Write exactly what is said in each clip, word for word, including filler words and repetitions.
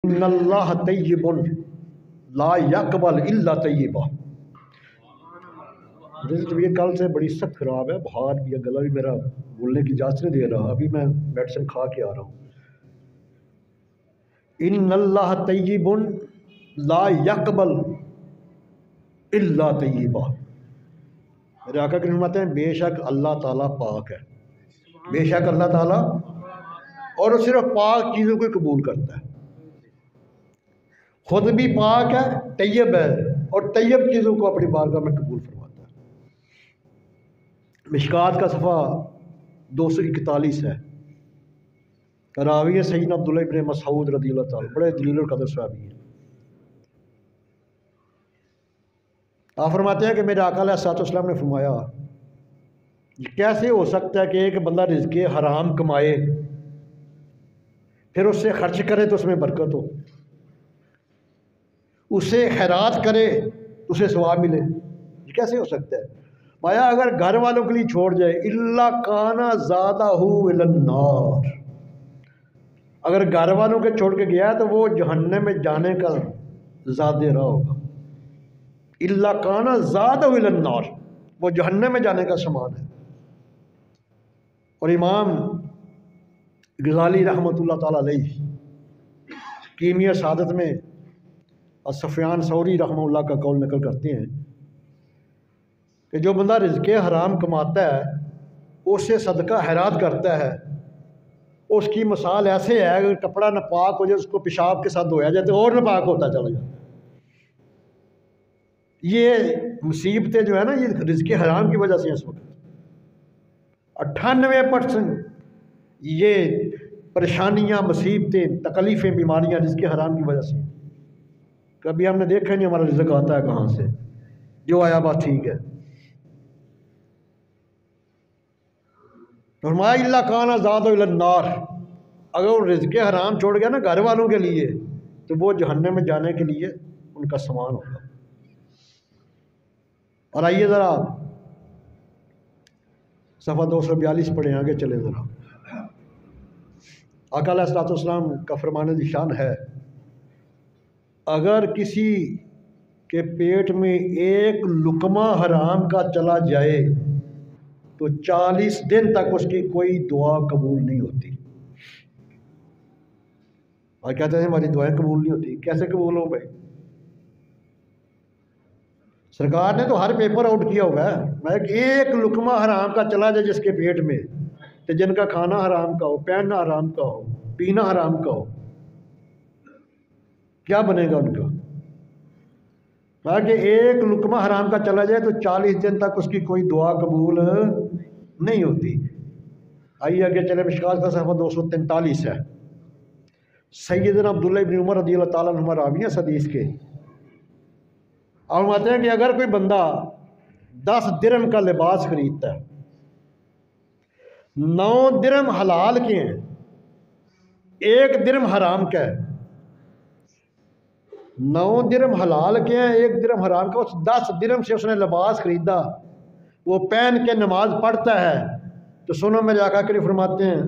इन्नल्लाह तय्यिबुन ला यक़बल इल्ला तय्यिबा। मेरी तबीयत कल से बड़ी सख्त ख़राब है, बुखार भी है, गला भी मेरा बोलने की इजाज़त नहीं दे रहा। अभी मैं मेडिसिन खा के आ रहा हूँ। इन्नल्लाह तय्यिबुन ला यक़बल इल्ला तय्यिबा। मेरे आका करीम फरमाते हैं बेशक अल्लाह ताला पाक है, बेशक अल्लाह ताला, और वो सिर्फ पाक चीज़ों को कबूल करता है। खुद भी पाक है, तैयब है, और तैयब चीज़ों को अपनी बारगाह में कबूल फरमाता है। मिशकात का सफ़ा दो सौ इकतालीस है। रावी है सैयदना अब्दुल्लाह इब्न मसऊद रज़ियल्लाहु ताला, बड़े जलील और कदर सहाबी हैं। आप फरमाते हैं कि मेरे आका अलैहिस्सलाम ने फरमाया कैसे हो सकता है कि एक बंदा रिज़्क़े हराम कमाए फिर उससे खर्च करे तो उसमें बरकत हो, उससे खैरात करे तो उसे सवाब मिले। ये कैसे हो सकता है? माया अगर घर वालों के लिए छोड़ जाए, इल्ला काना ज़ादा हु इलन्नार, अगर घर वालों के छोड़ के गया तो वो जहन्नम में जाने का ज़्यादा रहा होगा। इल्ला काना ज़ादा हु इलन्नार, वो जहन्नम में जाने का समान है। और इमाम गज़ाली रहमतुल्लाह ताला अलैहि कीमिया सादत में और सफ़ियान सौरी रहमतुल्लाह का कौल नकल करते हैं कि जो बंदा रिज़्क़े हराम कमाता है उससे सदका हैरात करता है, उसकी मिसाल ऐसे है अगर कपड़ा नापाक हो जाए उसको पेशाब के साथ धोया जाए तो और नापाक होता चला जाता है। ये मुसीबतें जो है ना, ये रिज़्क़े हराम की वजह से इस वक्त अट्ठानवे परसेंट ये परेशानियाँ, मुसीबतें, तकलीफ़ें, बीमारियाँ रिज़्क़े हराम की वजह से। कभी हमने देखा नहीं हमारा रिज़्क़ आता है कहाँ से, जो आया बात ठीक है। फरमाया इल्ला काना ज़ादा इलन्नार, अगर वो रिज़्क़े हराम छोड़ गया ना घर वालों के लिए तो वो जहन्नम में जाने के लिए उनका समान होगा। और आइए ज़रा सफ़ा दो सौ बयालीस पढ़े, आगे चले ज़रा। आका अलैहिस्सलाम का फरमाने निशान है अगर किसी के पेट में एक लुकमा हराम का चला जाए तो चालीस दिन तक उसकी कोई दुआ कबूल नहीं होती। और कहते हैं हमारी दुआएं कबूल नहीं होती। कैसे कबूल हो भाई? सरकार ने तो हर पेपर आउट किया हुआ है। मैं एक लुकमा हराम का चला जाए जिसके पेट में, तो जिनका खाना हराम का हो, पहनना हराम का हो, पीना हराम का हो, क्या बनेगा उनका? कि एक लुकमा हराम का चला जाए तो चालीस दिन तक उसकी कोई दुआ कबूल नहीं होती। आइए आगे चले। मिशकात का सफ़ा दो सौ तैंतालीस है। सैयदना अब्दुल्लाह इब्न उमर रज़ियल्लाहु ताला अन्हुमा रावी हैं हदीस के, और कहते हैं कि अगर कोई बंदा दस दिरहम का लिबास खरीदता है, नौ दिरहम हलाल के हैं, एक दिरहम हराम का है, नौ दिरहम हलाल के हैं, एक दिरहम हराम का, उस दस दिरहम से उसने लिबास खरीदा, वो पहन के नमाज पढ़ता है, तो सुनो मेरे आका करीम फरमाते हैं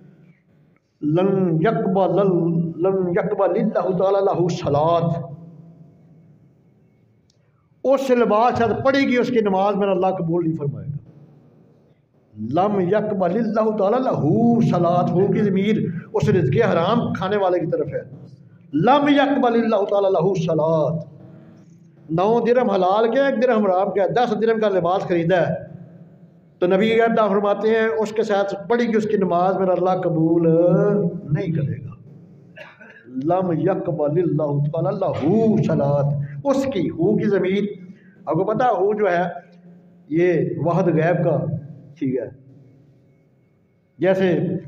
लन यक़बल लन यक़बलिल्लाहु तआला लहू सलात, उस लिबास से पड़ेगी उसकी नमाज मेरा अल्लाह कबूल नहीं फरमाएगा। लम यक़बलिल्लाहु तआला लहू सलात, हू की ज़मीर उस रिज़्क़े हराम खाने वाले की तरफ है। लम यक़बलिल्लाहु तआला लहू सलात, नौ दिरहम हलाल के, एक दिरहम हराम के, दस दिरहम का लिबास खरीदा है, तो नबी अल्लाह फरमाते हैं उसके साथ पड़ेगी उसकी नमाज मेरा अल्लाह कबूल नहीं करेगा। लम यक़बलिल्लाहु तआला लहू सलात, उसकी, हू की ज़मीर, आपको पता हू जो है ये वहद गैब का, ठीक है, जैसे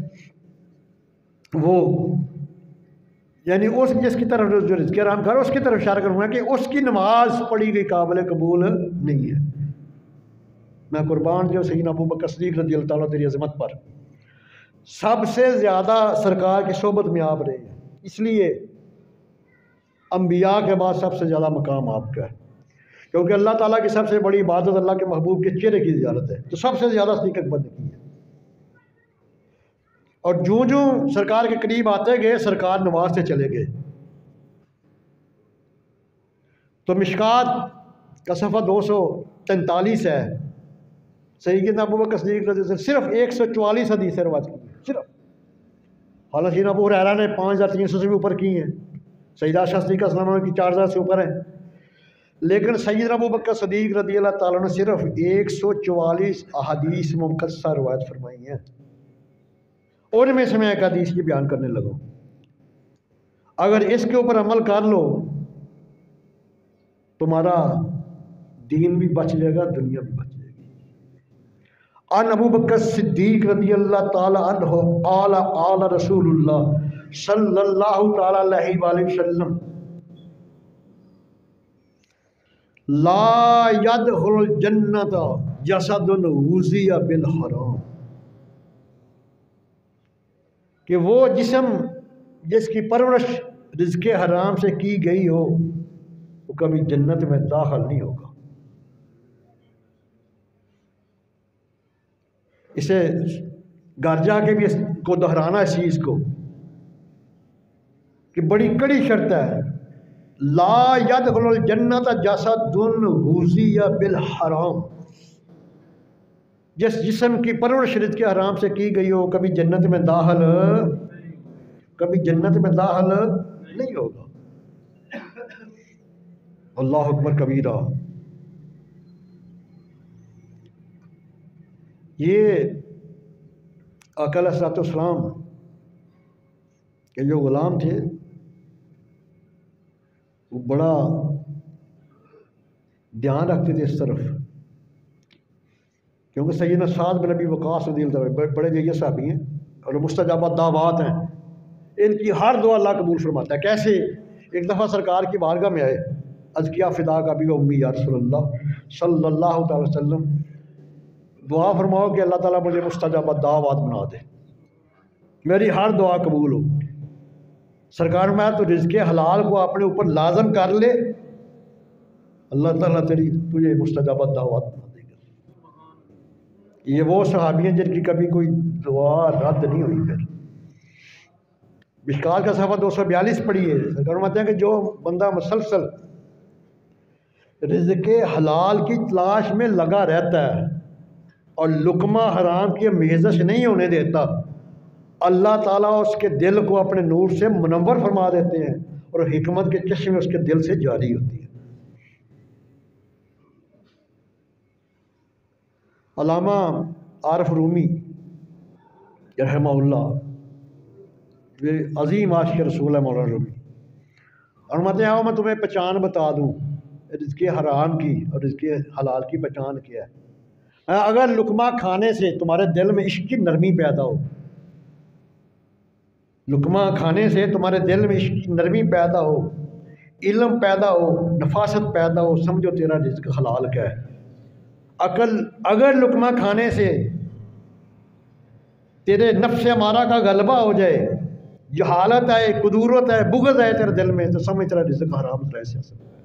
वो यानी उस जिसकी तरफ जो रिज़्क़े हराम कर उसकी तरफ इशारा करूँगा कि उसकी नमाज पढ़ी गई काबिल कबूल नहीं है। मैं कुर्बान जो सैयदना अबू बकर सिद्दीक़ रज़ियल्लाहु ताला तेरी अज़मत पर सबसे ज़्यादा सरकार की सोबत में आप रहे हैं, इसलिए अंबिया के बाद सबसे ज़्यादा मकाम आपका है, क्योंकि अल्लाह ताला की सबसे बड़ी इबादत अल्लाह के महबूब के चेहरे की ज़ियारत है, तो सबसे ज़्यादा सदीक़त बंदगी है। और जो जो सरकार के करीब आते गए सरकार नवाजते चले गए। तो मिशकात का सफ़ा दो सौ तैंतालीस है। सैयदना अबू बकर सिद्दीक़ रज़ी अल्लाह सिर्फ एक सौ चवालीस हदीस रवायत की सिर्फ। हालांकि अबू हुरैरा ने पाँच हज़ार तीन सौ से भी ऊपर की हैं, सैयदा आयशा सिद्दीक़ा सल्लल्लाहु अलैहा वसल्लम की चार हज़ार से ऊपर है। लेकिन सैयदना अबू बकर सिद्दीक़ रज़ी अल्लाह ताला ने सिर्फ एक सौ चवालीस अहादीस मुक़स्सा रवायत फरमाई हैं। उनमें से मैं एक हदीस की बयान करने लगा। अगर इसके ऊपर अमल कर लो तुम्हारा दीन भी बच जाएगा, दुनिया भी बच जाएगी। अन अबू बकर सिद्दीक़ रज़ी अल्लाह ताला अन्हु आला आला रसूलुल्लाह सल्लल्लाहु ताला अलैहि वसल्लम ला यदखुल जन्नत जसदुन वुज़िया बिल हराम, कि वो जिस्म जिसकी परवरिश रिज़्क़े हराम से की गई हो वो कभी जन्नत में दाखिल नहीं होगा। इसे घर जाके भी इसको दोहराना इस चीज़ को कि बड़ी कड़ी शर्त है। ला यदखुलुल जन्नत जसदुन वुज़िया बिल हराम, जिस जिस्म की परवरिश रिज़्क़े हराम से की गई हो कभी जन्नत में दाखिल कभी जन्नत में दाखिल नहीं होगा। अल्लाह अकबर कबीरा। ये आका अलैहिस्सलाम के जो ग़ुलाम थे वो बड़ा ध्यान रखते थे इस तरफ, क्योंकि सैयदना साद बिन अबी वक़ास रज़ियल्लाहु अन्हु बड़े जैसे सहाबी हैं और मुस्तजाब दावात हैं। इनकी हर दुआ अल्लाह कबूल फरमाता है। कैसे? एक दफ़ा सरकार की बारगाह में आए, अर्ज़ किया फ़िदा का भी उम्मी या रसूलल्लाह सल्लल्लाहु अलैहि वसल्लम, दुआ फरमाओ कि अल्लाह ताला मुझे मुस्तजाब दावात बना दे, मेरी हर दुआ कबूल हो। सरकार में तो रिज़्क़े हलाल को अपने ऊपर लाजम कर ले, अल्लाह ताला तेरी तुझे मुस्तजाब दावात बना देगा। ये वो सहाबी हैं जिनकी कभी कोई दुआ रद्द नहीं हुई। फिर मिशकात का सफ़ा दो सौ बयालीस पढ़िए। सरकार कहते हैं कि जो बंदा मुसलसल रिज़्क़े हलाल की तलाश में लगा रहता है और लुकमा हराम की मेज़श नहीं होने देता, अल्लाह ताला उसके दिल को अपने नूर से मुनव्वर फरमा देते हैं और हिकमत के चश्मे उसके दिल से जारी होती है। अल्लामा आरिफ रूमी रहमहुल्लाह, वे अजीम आशिक़ रसूल है मौलाना रूमी, और कहते हैं मैं तुम्हें पहचान बता दूँ रिज़्क़े हराम की और रिज़्क़े हलाल की पहचान क्या है। अगर लुकमा खाने से तुम्हारे दिल में इश्क की नरमी पैदा हो, लुकमा खाने से तुम्हारे दिल में इश्क की नरमी पैदा हो, इल्म पैदा हो, नफासत पैदा हो, समझो तेरा रिज़्क़ हलाल क्या है। अकल अगर लुकमा खाने से तेरे नफ्स अमारा का गलबा हो जाए, जहालत है, कुदूरत है, बुग़्ज़ है तेरे दिल में, तो समझ तेरा रिज़्क़ हराम तरह से।